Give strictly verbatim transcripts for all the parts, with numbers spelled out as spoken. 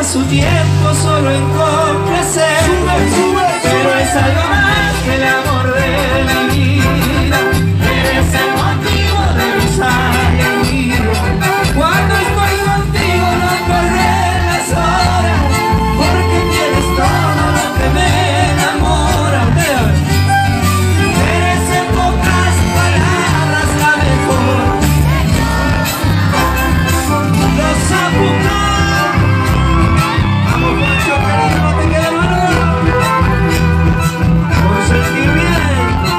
su tiempo solo en complacer, pero es algo más que el amor de mi vida. Eres el motivo de mis alegrías. Cuando estoy contigo no corren las horas, porque tienes todo lo que me enamora. Eres en pocas palabras la mejor. Los Zapucay, vamos mucho, querido, no te quede mano. Con sentimiento.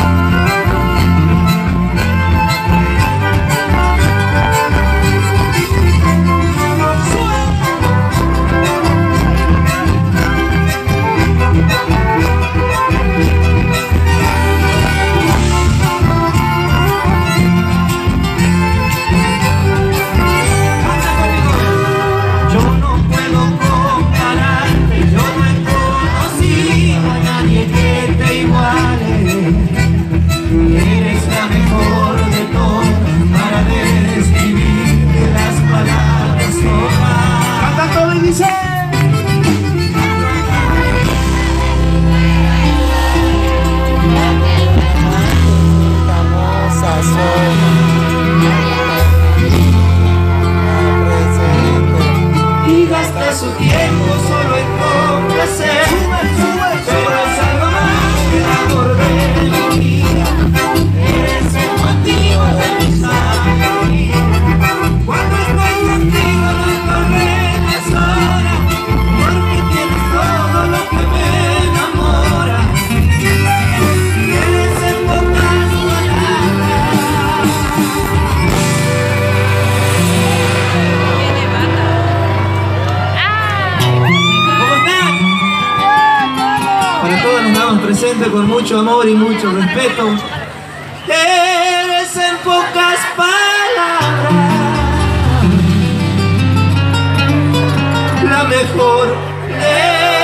Y gasta su tiempo solo en complacer, pero es algo más que el amor de mi vida. Eres el motivo de mis alegrías. Cuando estoy contigo no corren las horas, porque tienes todo lo que me enamora. Eres en pocas palabras. Para todos nos damos presente con mucho amor y mucho respeto. Eres en pocas palabras la mejor de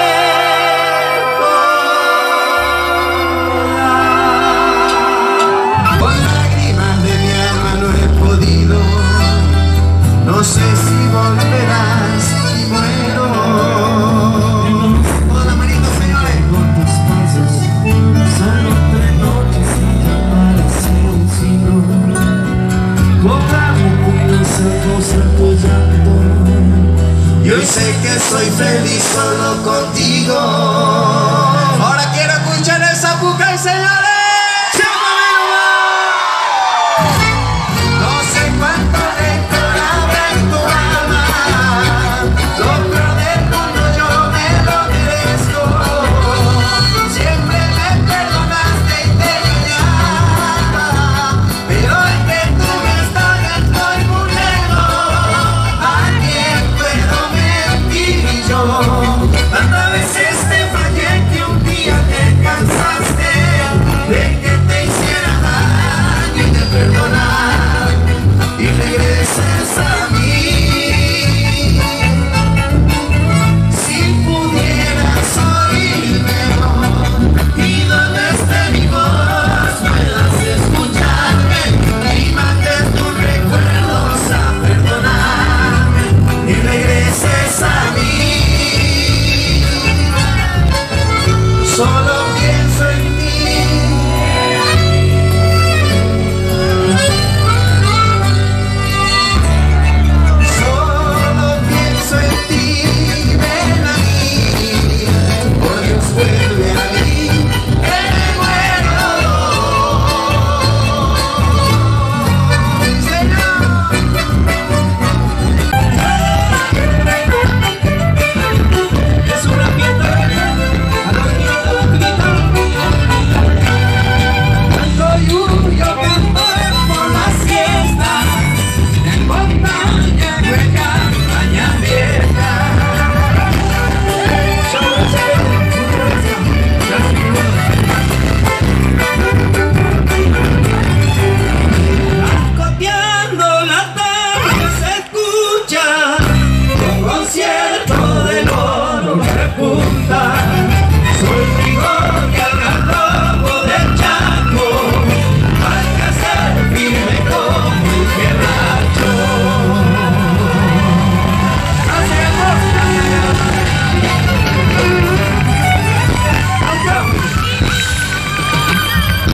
todas. Con lágrimas de mi alma no he podido, no sé si volverás y muero. Todas las manitos, señores. Solo tres noches y ya parece un siglo. Pongamos una cosa tu llanto. Y hoy sé que soy feliz solo contigo. Ahora quiero escuchar el Zapucay, señores. No sé cuánto rencor habrá en tu alma. Lo peor del mundo yo me lo merezco. Siempre me perdonaste y te engañaba, pero es que tú me estás estoy muy lejos. ¿A quién puedo mentir yo?